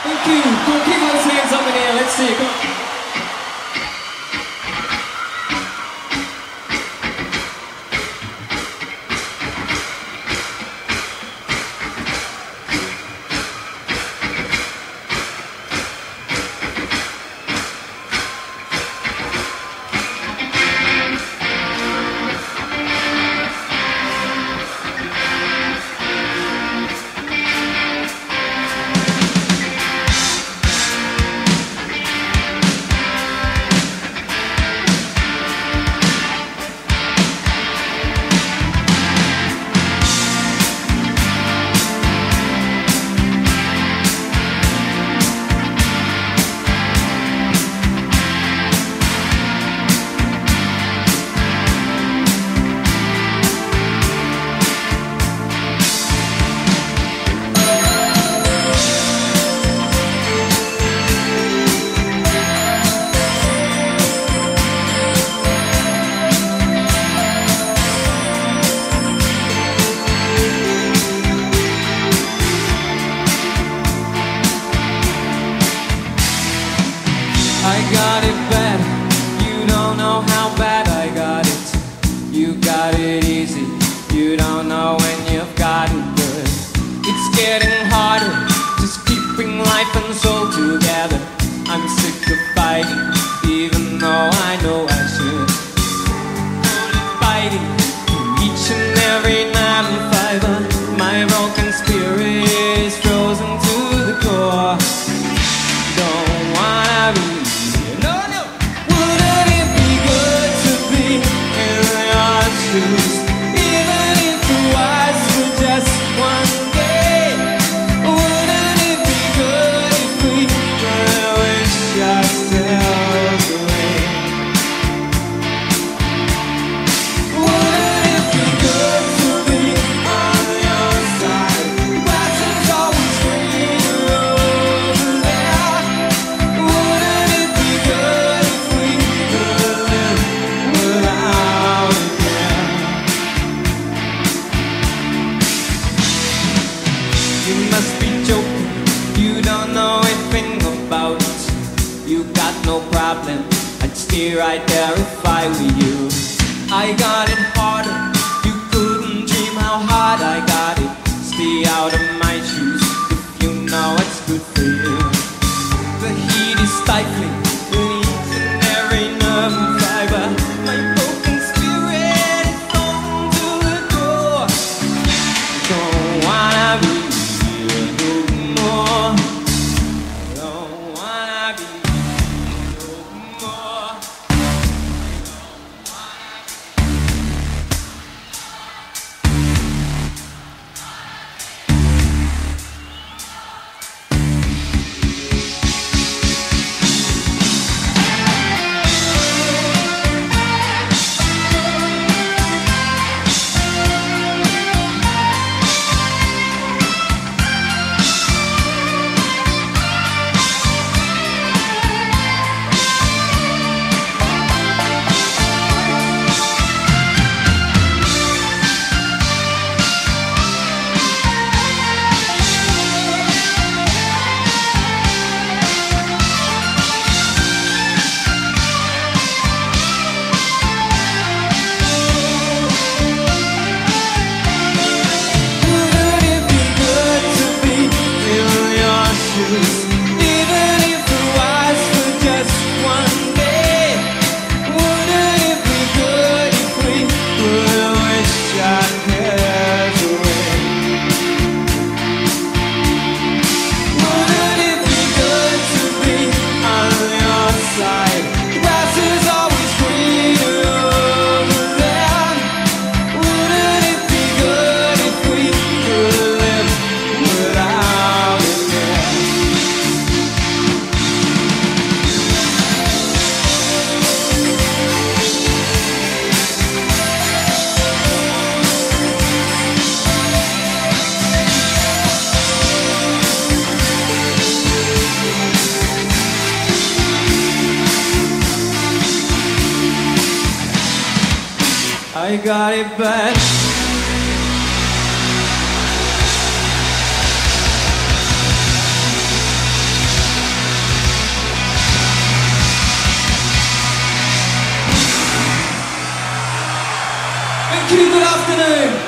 Thank you. Go keep those hands up in the air. Let's see. Come on. I got it bad, you don't know how bad I got it. You got it easy, you don't know when you've got it good. It's getting harder, just keeping life and soul together. I'm sick of fighting, even though I know I should. Only fighting, each and every night and fiber. My broken spirit is frozen to the core. Don't wanna be. Even if it was for just one day, wouldn't it be good if we could wish ourselves away? Wouldn't it be good to be on your side? Grass is always greener over there. Wouldn't it be good if we could live without it? You must be joking, you don't know anything about it. You got no problem, I'd stay right there if I were you. I got it harder, you couldn't dream how hard I got it. Stay out of my shoes, if you know it's good for you. The heat is stifling, each and every nerve and fiber. My broken spirit is frozen to the core. Don't wanna be I got it bad. Good afternoon.